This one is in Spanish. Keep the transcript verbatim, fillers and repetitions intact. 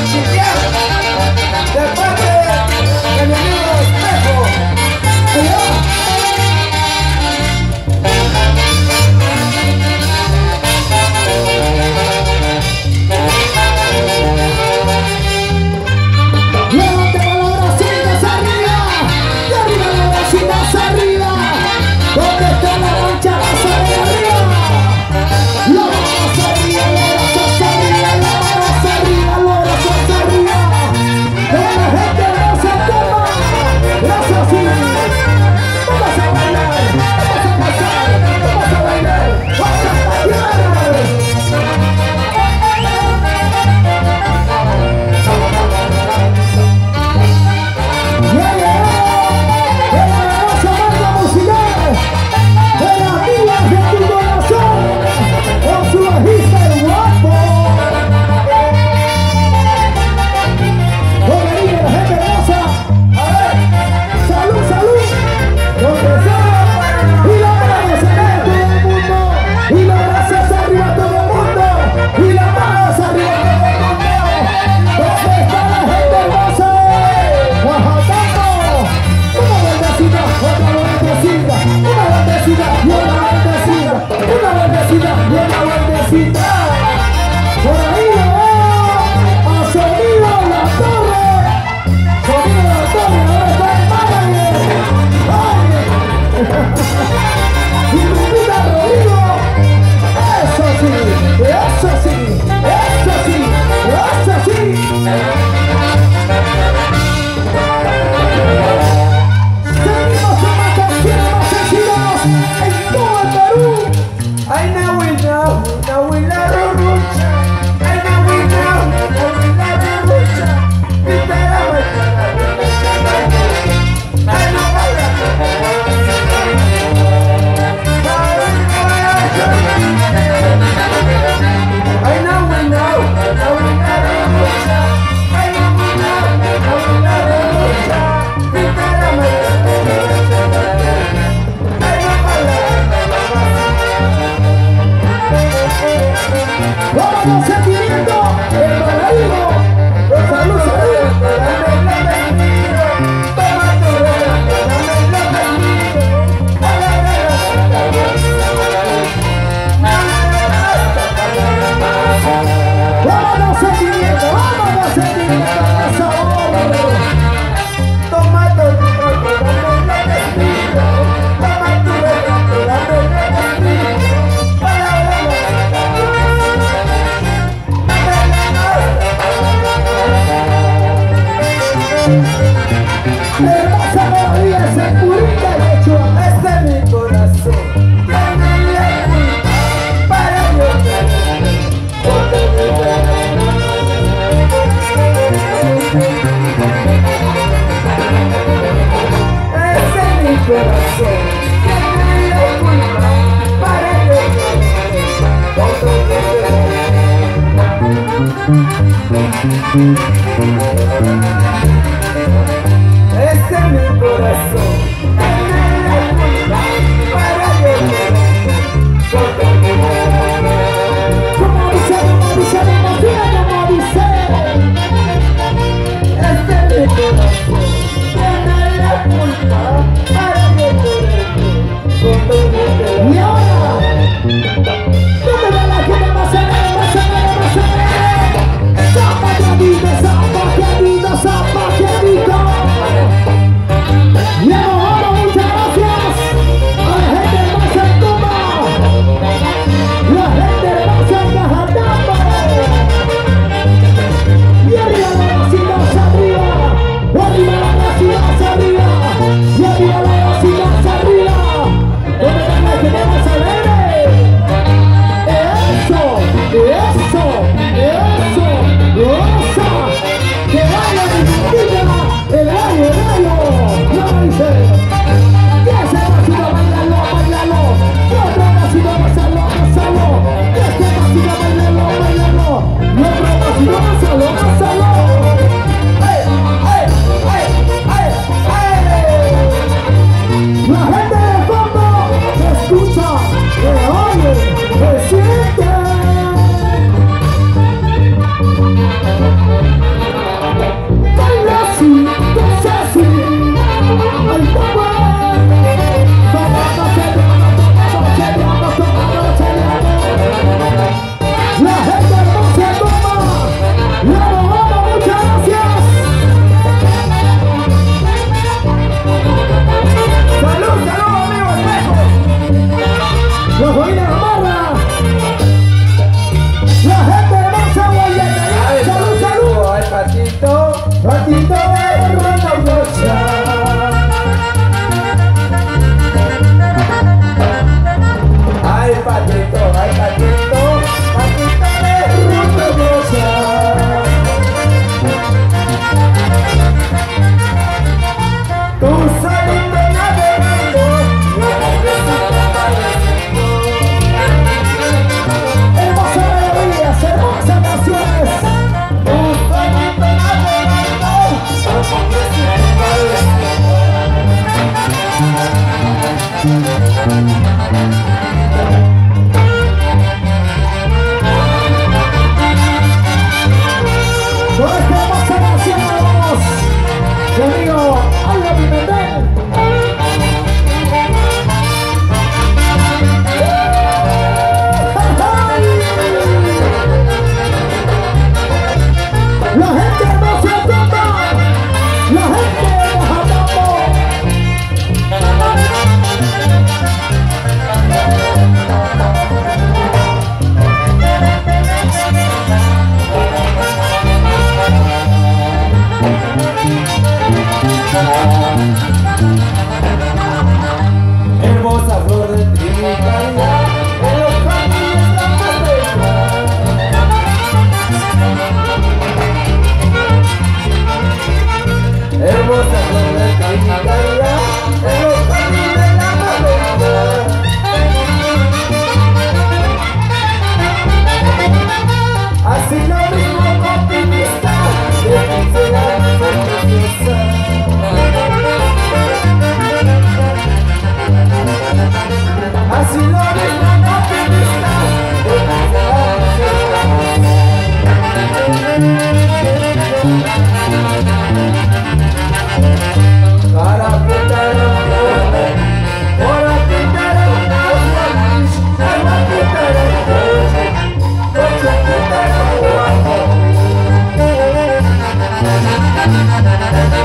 Este es mi corazón, tiene la culpa para yo como dice, como dice, como dice, como dice. Este es mi corazón, tiene la culpa para yo y ahora, ¿dónde va la gente más a ver, más a ver, más a ver? Zapateadito, zapateadito, zapateadito. Y ahora Con esta hermosa canción vamos, mi amigo Aldo Pimentel. La gente no se atrapa, la gente nos amamos. Hermosa flor de Trinidad, en los jardines la más bella. Hermosa flor de Trinidad, en los jardines la más bella. Así lo mismo optimista, de felicidad preciosa. Así lo mismo optimista, de felicidad preciosa. Para pintar un nombre, para pintar un nombre, para pintar un nombre, para pintar un nombre.